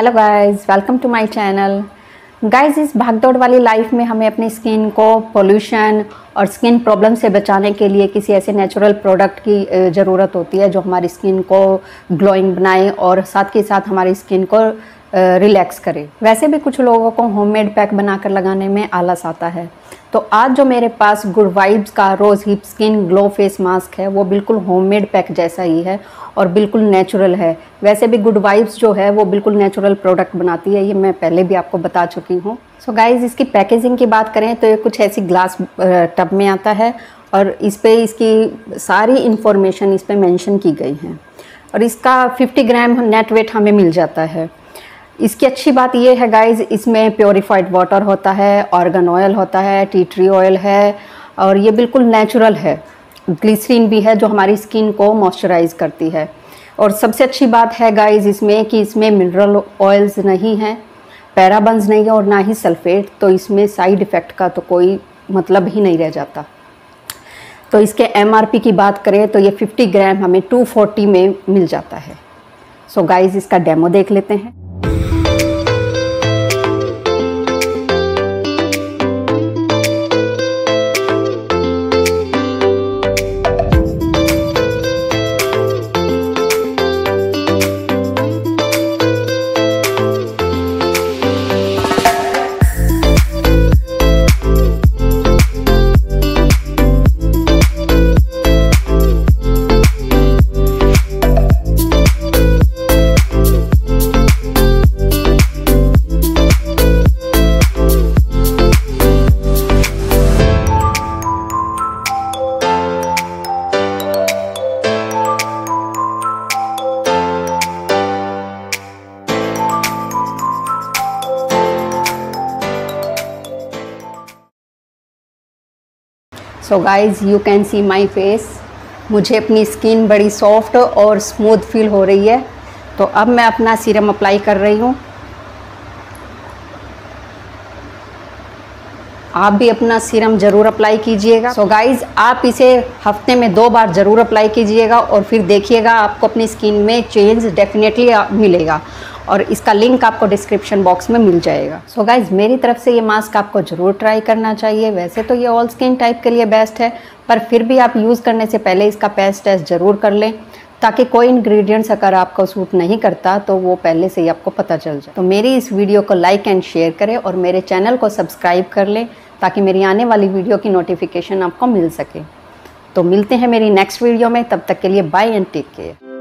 Hello guys, welcome to my channel. Guys, इस भागदौड़ वाली लाइफ में हमें अपनी स्किन को पोल्यूशन और स्किन प्रॉब्लम से बचाने के लिए किसी ऐसे नेचुरल प्रोडक्ट की ज़रूरत होती है जो हमारी स्किन को ग्लोइंग बनाए और साथ के साथ हमारी स्किन को रिलैक्स करे। वैसे भी कुछ लोगों को होममेड पैक बनाकर लगाने में आलस आता है, तो आज जो मेरे पास गुड वाइब्स का rose hip skin glow face mask है वो बिल्कुल होममेड पैक जैसा ही है और बिल्कुल नेचुरल है। वैसे भी गुड वाइब्स जो है वो बिल्कुल नेचुरल प्रोडक्ट बनाती है, ये मैं पहले भी आपको बता चुकी हूँ। सो गाइज़, इसकी पैकेजिंग की बात करें तो ये कुछ ऐसी ग्लास टब में आता है और इस पे इसकी सारी इंफॉर्मेशन इस पे मेंशन की गई है और इसका 50 ग्राम नेट वेट हमें मिल जाता है। इसकी अच्छी बात यह है गाइज, इसमें प्योरीफाइड वाटर होता है, ऑर्गन ऑयल होता है, टी ट्री ऑयल है और ये बिल्कुल नेचुरल है। ग्लिसरीन भी है जो हमारी स्किन को मॉइस्चराइज करती है। और सबसे अच्छी बात है गाइज इसमें कि इसमें मिनरल ऑयल्स नहीं हैं, पैराबन्स नहीं है और ना ही सल्फेट, तो इसमें साइड इफ़ेक्ट का तो कोई मतलब ही नहीं रह जाता। तो इसके MRP की बात करें तो ये 50 ग्राम हमें 240 में मिल जाता है। सो गाइज, इसका डेमो देख लेते हैं। So guys, you can see my face. मुझे अपनी स्किन बड़ी सॉफ्ट और स्मूथ फील हो रही है। तो अब मैं अपना सीरम अप्लाई कर रही हूँ। आप भी अपना सीरम ज़रूर अप्लाई कीजिएगा। सो गाइज़, आप इसे हफ्ते में 2 बार ज़रूर अप्लाई कीजिएगा और फिर देखिएगा आपको अपनी स्किन में चेंज डेफिनेटली मिलेगा और इसका लिंक आपको डिस्क्रिप्शन बॉक्स में मिल जाएगा। सो गाइज़, मेरी तरफ से ये मास्क आपको ज़रूर ट्राई करना चाहिए। वैसे तो ये ऑल स्किन टाइप के लिए बेस्ट है, पर फिर भी आप यूज़ करने से पहले इसका पैच टेस्ट ज़रूर कर लें ताकि कोई इंग्रेडिएंट्स अगर आपको सूट नहीं करता तो वो पहले से ही आपको पता चल जाए। तो मेरी इस वीडियो को लाइक एंड शेयर करें और मेरे चैनल को सब्सक्राइब कर लें ताकि मेरी आने वाली वीडियो की नोटिफिकेशन आपको मिल सके। तो मिलते हैं मेरी नेक्स्ट वीडियो में, तब तक के लिए बाय एंड टेक केयर।